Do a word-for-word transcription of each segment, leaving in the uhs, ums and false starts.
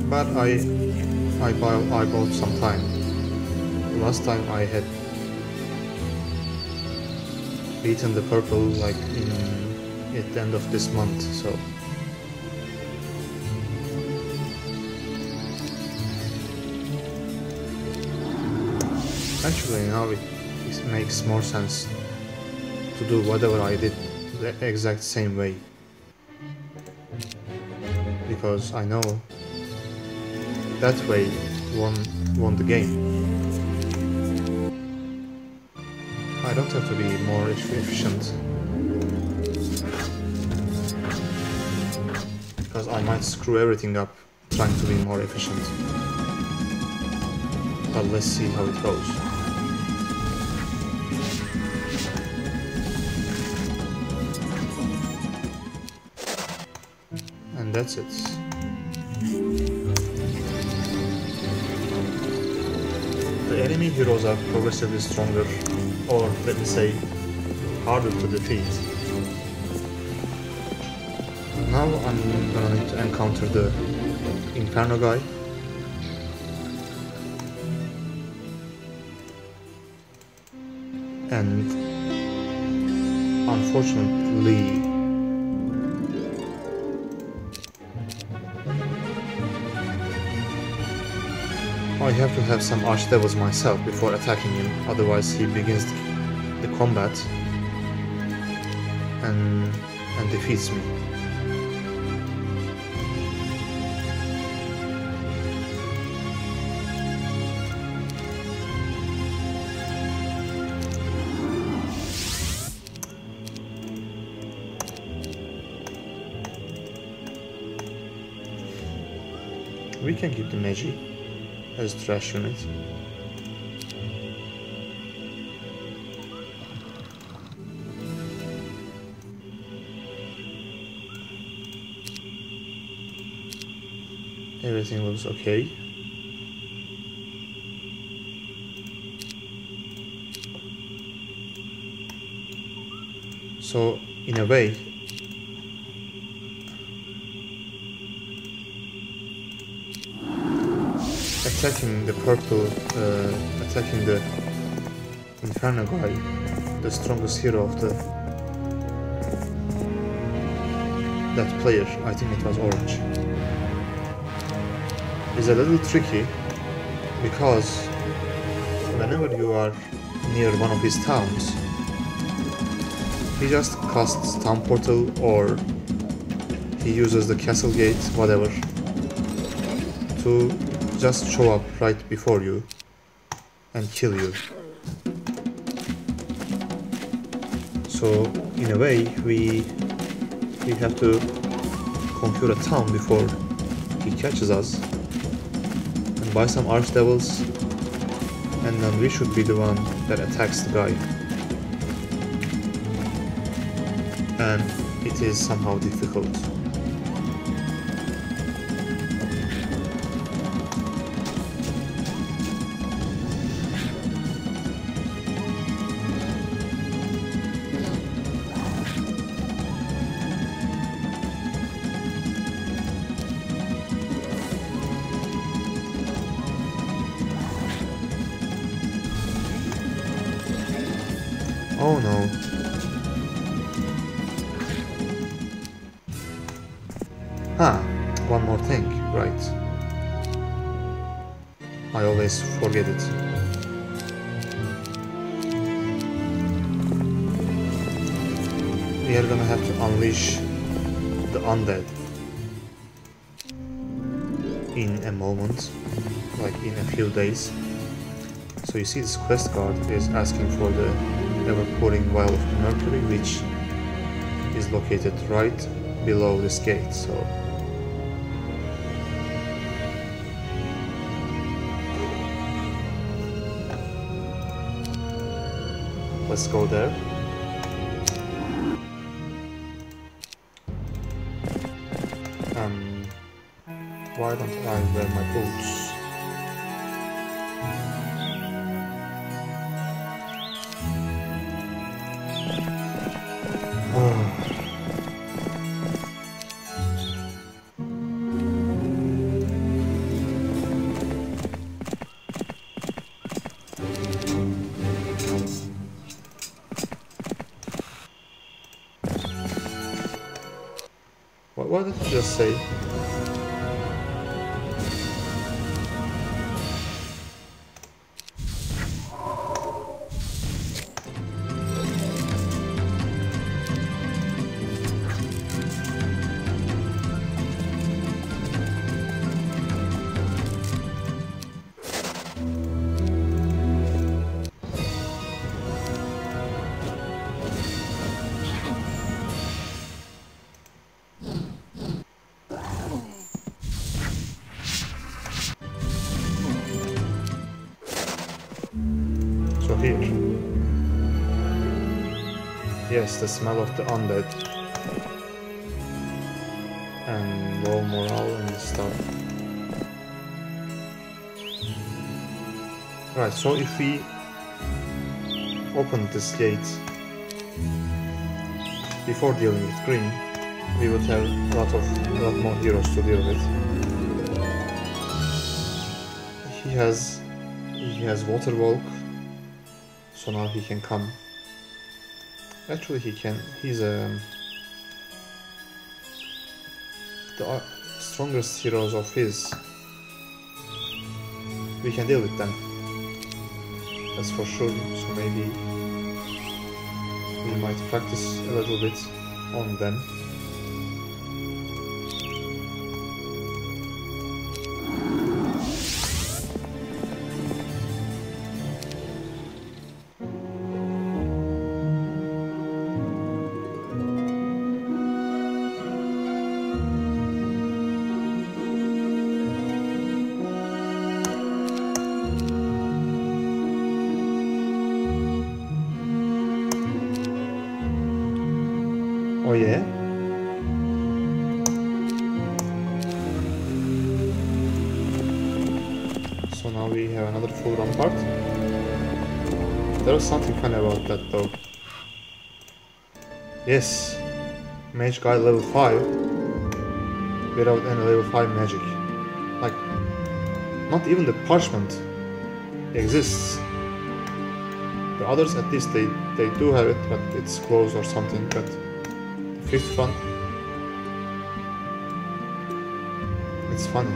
But I I bought, I bought some time. Last time I had beaten the purple like in at the end of this month, so actually now it, it makes more sense to do whatever I did the exact same way, because I know that way won won the game. I don't have to be more efficient, because I might screw everything up trying to be more efficient. But let's see how it goes. And that's it. The enemy heroes are progressively stronger, or let me say, harder to defeat. Now I'm gonna need to encounter the Inferno guy. And unfortunately, I have to have some archdevils myself before attacking him, otherwise he begins the combat and, and defeats me. We can keep the Magi as trash unit. Everything looks okay. So in a way, attacking the purple, uh, attacking the Inferno guy, the strongest hero of the that player, I think it was orange, is a little tricky, because whenever you are near one of his towns, he just casts town portal, or he uses the castle gate, whatever, to just show up right before you and kill you. So in a way, we we have to conquer a town before he catches us, and buy some archdevils, and then we should be the one that attacks the guy. And it is somehow difficult. Oh no. Ah, one more thing, right. I always forget it. We are gonna have to unleash the undead in a moment, like in a few days. So you see, this quest card is asking for the ever-pouring vial of mercury, which is located right below this gate. So let's go there. Um, why don't I wear my boots? What, what did you just say? So here. Yes, the smell of the undead. And low morale and stuff. Right, so if we open this gate before dealing with green, we would have a lot of a lot more heroes to deal with. He has he has water walk. So now he can come. Actually, he can. He's a the uh, strongest heroes of his. We can deal with them. That's for sure. So maybe we might practice a little bit on them. Oh yeah? So now we have another full rampart. There was something funny about that though. Yes, mage guy level five without any level five magic. Like, not even the parchment exists. The others, at least they, they do have it, but it's closed or something. But fifth one, it's funny.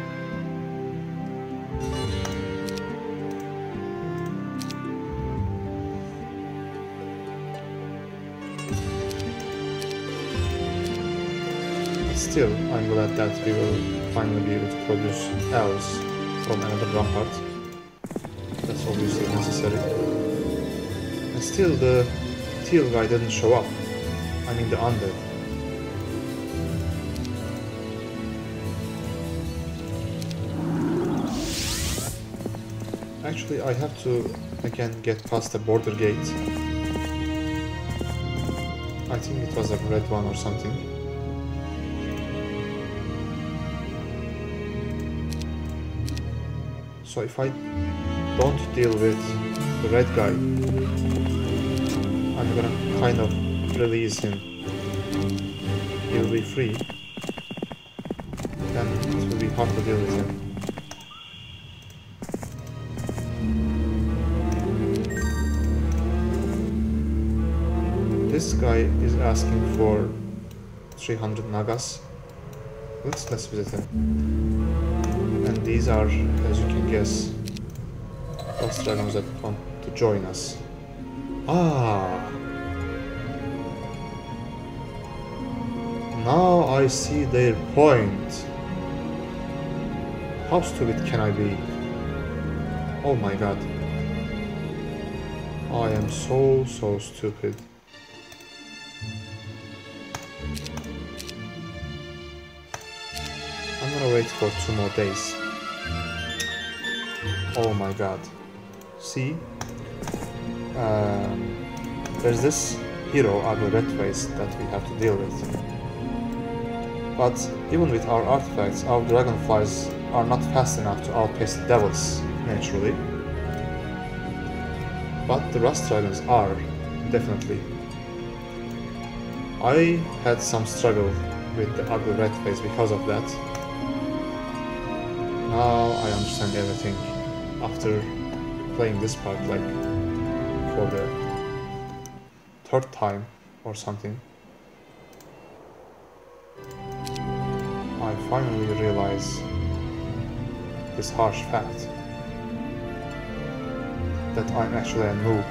But still, I'm glad that we will finally be able to produce elves from another rampart. That's obviously necessary. And still, the teal guy didn't show up. I mean the undead. Actually, I have to again get past the border gate. I think it was a red one or something. So if I don't deal with the red guy, I'm gonna kind of release him. He will be free. Then it will be hard to deal with him. This guy is asking for three hundred nagas. Let's let's visit him. And these are, as you can guess, lost dragons that want to join us. Ah. Now I see their point. How stupid can I be? Oh my god. I am so, so stupid. I'm gonna wait for two more days. Oh my god. See? Um, there's this hero, Ugly Redface, that we have to deal with. But even with our artifacts, our dragonflies are not fast enough to outpace the devils, naturally. But the rust dragons are, definitely. I had some struggle with the Ugly Redface because of that. Now I understand everything after playing this part like for the third time or something. finally realize this harsh fact that I'm actually a noob.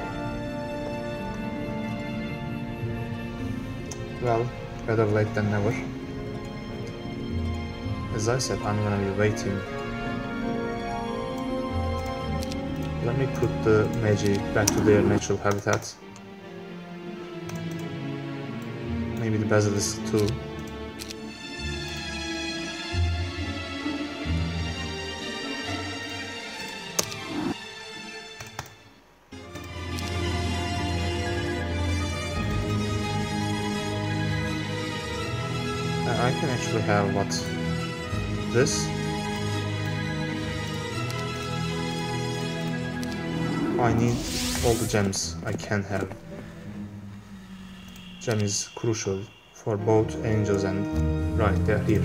Well, better late than never. As I said, I'm gonna be waiting. Let me put the Magi back to their natural habitat. Maybe the Basilisk too. I can actually have what? This? I need all the gems I can have. Gem is crucial for both angels and... right, they're here.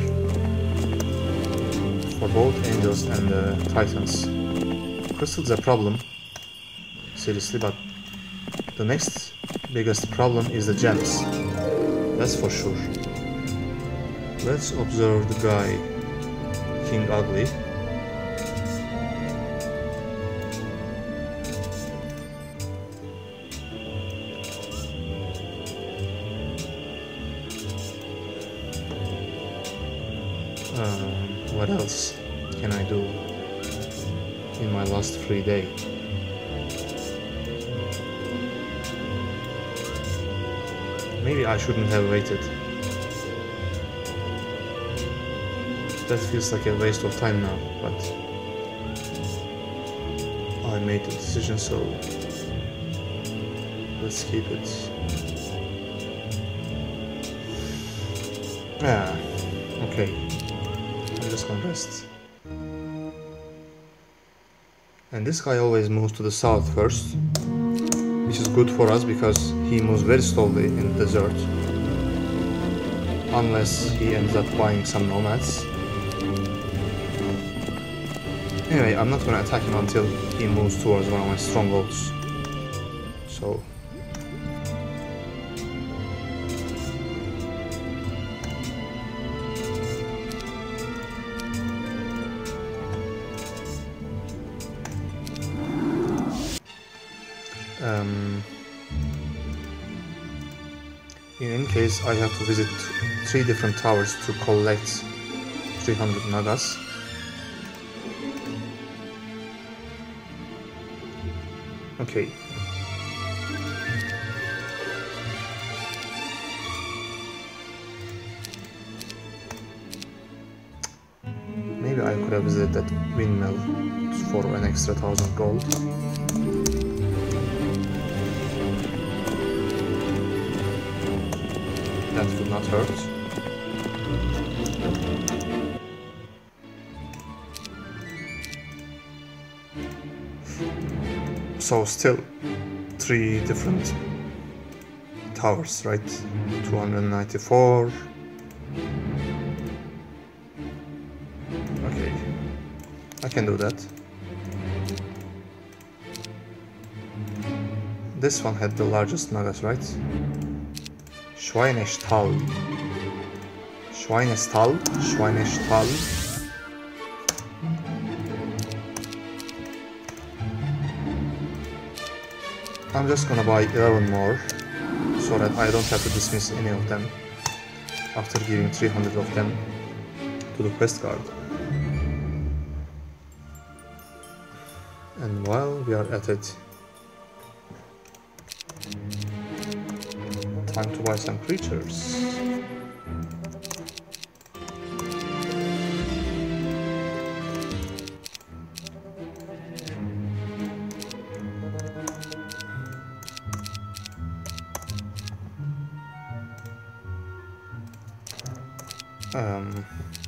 For both angels and uh, titans. Crystal's a problem, seriously, but the next biggest problem is the gems. That's for sure. Let's observe the guy, King Ugly. Um, what else can I do in my last free day? Maybe I shouldn't have waited. That feels like a waste of time now, but I made the decision, so let's keep it. Ah, okay. I'm just gonna rest. And this guy always moves to the south first, which is good for us because he moves very slowly in the desert. Unless he ends up buying some nomads. Anyway, I'm not gonna attack him until he moves towards one of my strongholds. So... Um, in any case, I have to visit three different towers to collect three hundred nagas. Okay. Maybe I could have visited that windmill for an extra thousand gold. That would not hurt. So still three different towers, right? two hundred ninety-four. Okay, I can do that. This one had the largest nagas, right? Schweinestall. Schweinestall. Schweinestall. I'm just gonna buy eleven more, so that I don't have to dismiss any of them after giving three hundred of them to the quest guard. And while we are at it, time to buy some creatures. Um,